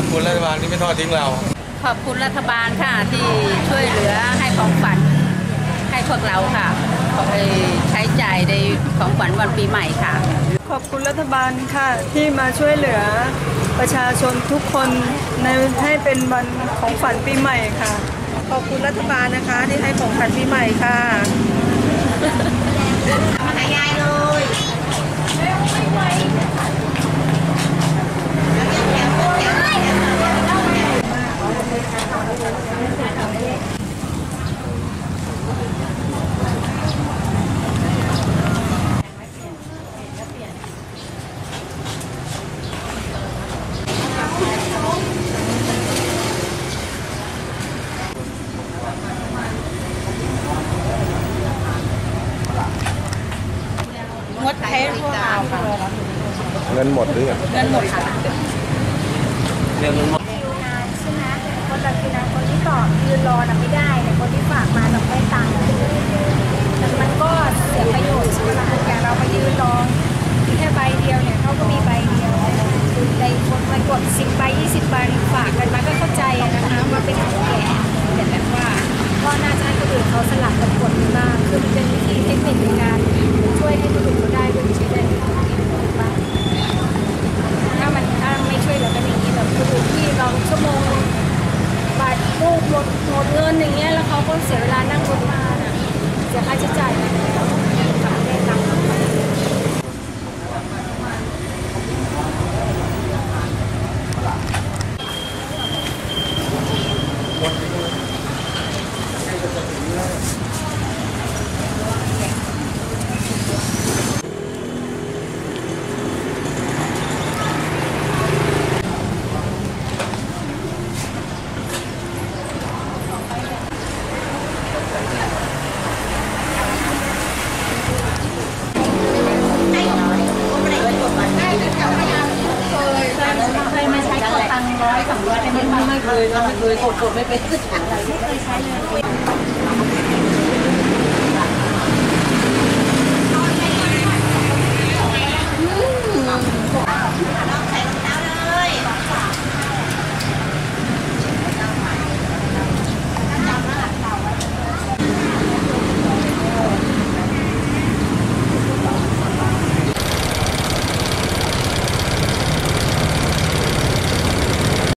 คุณรัฐบาลที่ไม่ทอดทิ้งเราขอบคุณรัฐบาลค่ะที่ช่วยเหลือให้ของขวัญให้พวกเราค่ะไปใช้จ่ายในของขวัญวันปีใหม่ค่ะขอบคุณรัฐบาลค่ะที่มาช่วยเหลือประชาชนทุกคนในให้เป็นวันของขวัญปีใหม่ค่ะขอบคุณรัฐบาลนะคะที่ให้ของขวัญปีใหม่ค่ะมาหายายเลยงดใช้พวกเราค่ะเงินหมดหรือเงินหมดค่ะคิวนานใช่ไหมคนแบบคิวนานคนที่ต่อยืนรอน่ะไม่ได้แต่คนที่ฝากมาต้องได้ตังค์แต่มันก็เสียประโยชน์ใช่ไหมล่ะอย่างเราไปยืนรอแค่ใบเดียวเนี่ยเขาก็มีใบเดียวในคนมากด10 ใบ 20 ใบฝากกันมาก็เข้าใจนะคะว่าเป็นของแก่แต่แบบว่าก็น่าจะให้คนอื่นเขาสลับกันกดบ้างคือมันเป็นวิธีเทคนิคในการช่วยให้คนอื่นเขาได้ด้วยใช้ได้บ้างถ้าไม่ช่วยเหลือกันอย่างนี้แบบคนอื่นที่เราชั่วโมงบาทลูกหมดเงินอย่างเงี้ยแล้วเขาก็เสียเวลานั่งรถมาน่ะเสียค่าใช้จ่ายนะทำได้ตังค์เคยมาใช้กดตังค์100 200แต่ไม่เคยกดไม่เป็นอะไรไม่เคยใช้เลย